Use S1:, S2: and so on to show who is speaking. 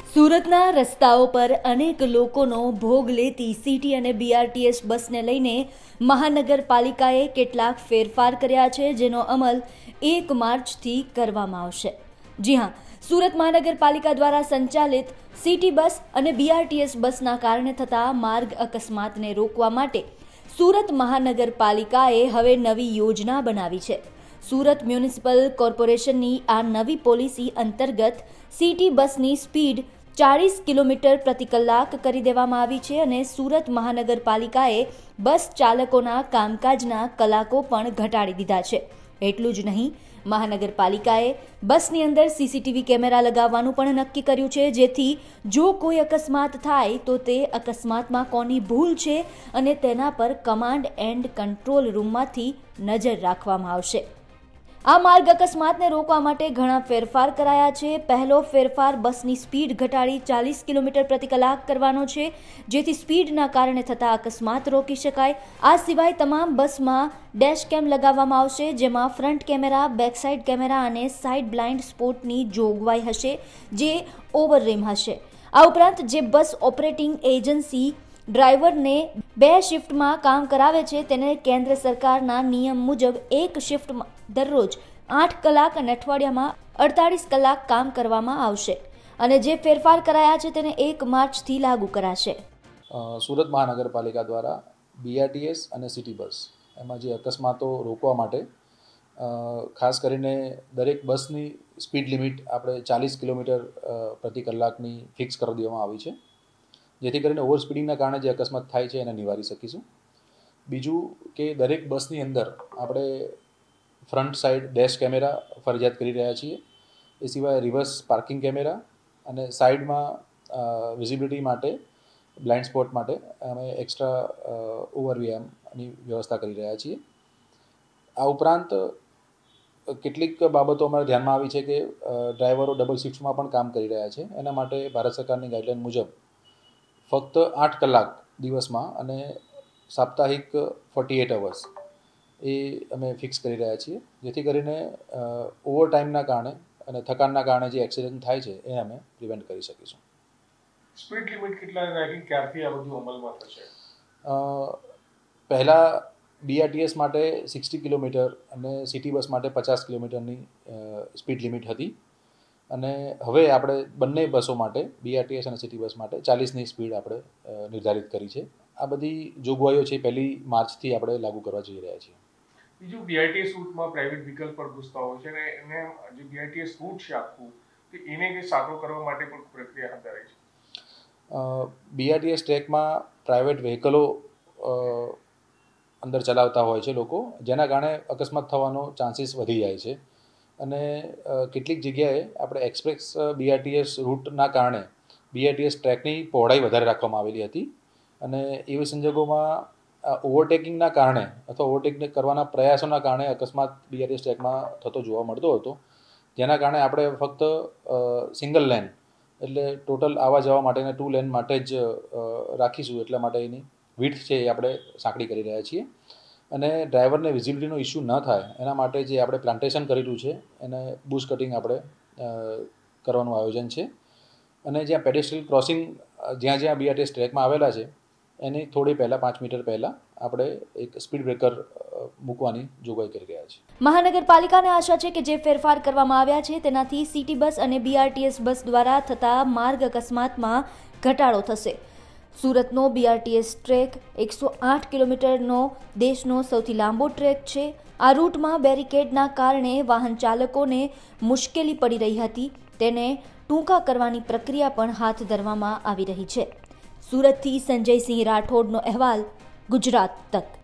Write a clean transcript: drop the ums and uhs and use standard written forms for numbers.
S1: સુરતના રસ્તાઓ પર અનેક લોકોનો ભોગ લેતી સિટી અને બીઆરટીએસ બસને લઈને મહાનગરપાલિકાએ કેટલાક ફેરફાર કર્યા છે, જેનો અમલ 1 માર્ચથી કરવામાં આવશે। જી હા, સુરત મહાનગરપાલિકા દ્વારા સંચાલિત સિટી બસ અને બીઆરટીએસ બસના કારણે થતા માર્ગ અકસ્માતને રોકવા માટે સુરત મહાનગરપાલિકાએ હવે નવી યોજના બનાવી છે। સુરત મ્યુનિસિપલ કોર્પોરેશનની આ નવી પોલિસી અંતર્ગત સિટી બસની સ્પીડ 40 કિલોમીટર પ્રતિ કલાક કરી દેવામાં આવી છે અને સુરત મહાનગરપાલિકાએ બસ ચાલકોના કામકાજના કલાકો પણ ઘટાડી દીધા છે। એટલું જ નહીં, મહાનગરપાલિકાએ બસની અંદર સીસીટીવી કેમેરા લગાવવાનું પણ નક્કી કર્યું છે, જેથી જો કોઈ અકસ્માત થાય તો તે અકસ્માતમાં કોની ભૂલ છે અને તેના પર કમાન્ડ એન્ડ કંટ્રોલ રૂમમાંથી નજર રાખવામાં આવશે। આ માર્ગ અકસ્માતને રોકવા માટે ઘણા ફેરફાર કરાયા છે। પહેલો ફેરફાર બસની સ્પીડ ઘટાડી 40 કિલોમીટર પ્રતિ કલાક કરવાનો છે, જેથી સ્પીડના કારણે થતા અકસ્માત રોકી શકાય। આ સિવાય તમામ બસમાં ડેશ કેમ લગાવવામાં આવશે, જેમાં front camera, back side camera અને સાઇડ બ્લાઇન્ડ સ્પોટની જોગવાઈ હશે, જે ઓવર રિમ હશે। આ ઉપરાંત જે બસ ઓપરેટિંગ એજન્સી ડ્રાઈવરને 2 શિફ્ટમાં કામ કરાવે છે, તેને કેન્દ્ર સરકારના નિયમ મુજબ એક શિફ્ટમાં દરરોજ 8 કલાક અને અઠવાડિયામાં 48 કલાક કામ કરવામાં આવશે અને જે ફેરફાર કરાયા છે તેને 1 માર્ચથી લાગુ કરાશે।
S2: સુરત મહાનગરપાલિકા દ્વારા બીઆરટીએસ અને સિટી બસ એમાં જે અકસ્માતો રોકવા માટે ખાસ કરીને દરેક બસની સ્પીડ લિમિટ આપણે 40 કિલોમીટર પ્રતિ કલાકની ફિક્સ કરી દેવામાં આવી છે, જેથી કરીને ઓવર સ્પીડિંગના કારણે જે અકસ્માત થાય છે એને નિવારી શકીશું। બીજું કે દરેક બસની અંદર આપણે ફ્રન્ટ સાઇડ ડેશ કેમેરા ફરજિયાત કરી રહ્યા છીએ। એ સિવાય રિવર્સ પાર્કિંગ કેમેરા અને સાઇડમાં વિઝિબિલિટી માટે બ્લાઇન્ડ સ્પોટ માટે અમે એક્સ્ટ્રા ઓવરવીએમની વ્યવસ્થા કરી રહ્યા છીએ। આ ઉપરાંત કેટલીક બાબતો અમારા ધ્યાનમાં આવી છે કે ડ્રાઈવરો ડબલ શિફ્ટમાં પણ કામ કરી રહ્યા છે। એના માટે ભારત સરકારની ગાઈડલાઇન મુજબ ફક્ત 8 કલાક દિવસમાં અને સાપ્તાહિક 48 અવર્સ એ અમે ફિક્સ કરી રહ્યા છીએ, જેથી કરીને ઓવર ટાઈમના કારણે અને થકાનના કારણે જે એક્સિડન્ટ થાય છે એ અમે પ્રિવેન્ટ કરી શકીશું।
S3: સ્પીડ લિમિટ કેટલા રાખી ક્યારથી આ બધું અમલમાં થશે?
S2: પહેલાં બીઆરટીએસ માટે 60 કિલોમીટર અને સિટી બસ માટે 50 કિલોમીટરની સ્પીડ લિમિટ હતી અને હવે આપણે બંને બસો માટે બીઆરટીએસ અને સિટી બસ માટે 40ની સ્પીડ આપણે નિર્ધારિત કરી છે। આ બધી જોગવાઈઓ છે 1 માર્ચથી આપણે લાગુ કરવા જઈ રહ્યા છીએ।
S3: બીજું, બીઆરટીએસ રૂટમાં પ્રાઇવેટ વ્હીકલ પર ઘૂસતા હોય છે અને એને જે બીઆરટીએસ રૂટ છે આખું તો એને કંઈ સાંકડો કરવા માટે પણ પ્રક્રિયા હાથ ધરાઈ છે।
S2: બીઆરટીએસ ટ્રેકમાં પ્રાઇવેટ વ્હીકલો અંદર ચલાવતા હોય છે લોકો, જેના કારણે અકસ્માત થવાનો ચાન્સીસ વધી જાય છે અને કેટલીક જગ્યાએ આપણે એક્સપ્રેસ બીઆરટીએસ રૂટના કારણે બીઆરટીએસ ટ્રેકની પહોળાઈ વધારે રાખવામાં આવેલી હતી અને એવી સંજોગોમાં ઓવરટેકિંગના કારણે અથવા ઓવરટેકિંગ કરવાના પ્રયાસોના કારણે અકસ્માત બીઆરટીએસ ટ્રેકમાં થતો જોવા મળતો હતો, જેના કારણે આપણે ફક્ત સિંગલ લેન એટલે ટોટલ આવવા જવા માટેના 2 લેન માટે જ રાખીશું। એટલા માટે એની વિડ્થ છે એ આપણે સાંકડી કરી રહ્યા છીએ અને ડ્રાઈવરને વિઝિબિલિટીનો ઇસ્યુ ન થાય એના માટે જે આપણે પ્લાન્ટેશન કરેલું છે એને બુશ કટિંગ આપણે કરવાનું આયોજન છે અને જ્યાં પેડેસ્ટ્રિયલ ક્રોસિંગ જ્યાં બીઆરટીએસ ટ્રેકમાં આવેલા છે એની થોડી પહેલાં 5 મીટર પહેલાં આપણે એક સ્પીડ બ્રેકર મૂકવાની જોગવાઈ કરી રહ્યા છીએ।
S1: મહાનગરપાલિકાને આશા છે કે જે ફેરફાર કરવામાં આવ્યા છે તેનાથી સિટી બસ અને બીઆરટીએસ બસ દ્વારા થતા માર્ગ અકસ્માતમાં ઘટાડો થશે। સુરતનો બીઆરટીએસ ટ્રેક 108 કિલોમીટરનો દેશનો સૌથી લાંબો ટ્રેક છે। આ રૂટમાં બેરિકેડના કારણે વાહન ચાલકોને મુશ્કેલી પડી રહી હતી, તેને ટૂંકા કરવાની પ્રક્રિયા પણ હાથ ધરવામાં આવી રહી છે। સુરતથી સંજયસિંહ રાઠોડનો અહેવાલ, ગુજરાત તક।